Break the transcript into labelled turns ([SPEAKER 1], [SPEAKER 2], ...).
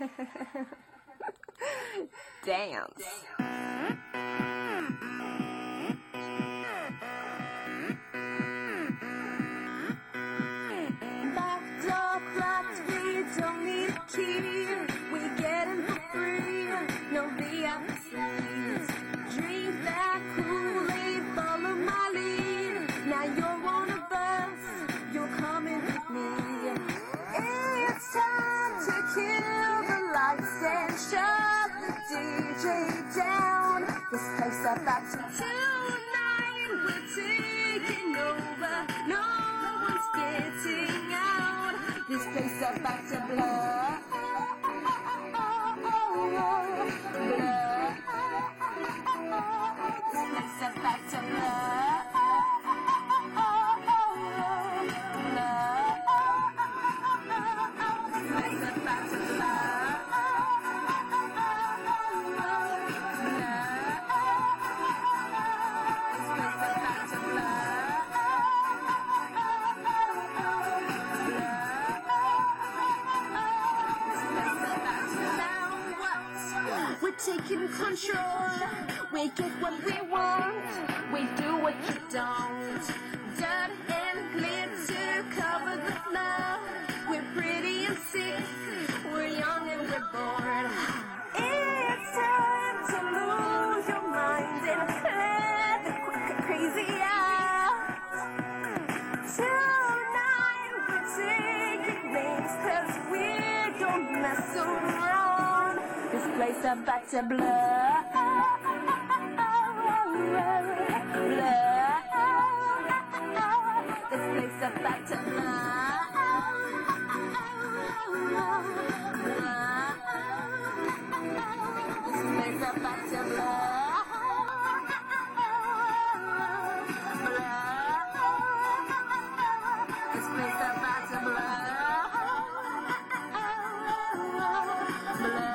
[SPEAKER 1] Dance.
[SPEAKER 2] Backdoor clocks, we don't need a key. We get in for free, no VIPs. Drink that Kool-Aid, follow my lead. Now you're on a bus, you're coming with me. It's time to kill the lights and shut the DJ down. This place about to tonight, we're taking over. No one's getting out. This place about to blow. This place about to blow. This place about to taking control, we get what we want, we do what you don't. Dirt and glitter cover the floor. We're pretty and sick, we're young and we're bored. It's time to lose your mind and let the crazy out. Tonight we're taking names 'cause we don't mess around. This place about to blow. This place about to blow. This place about to blow. This place about to blow.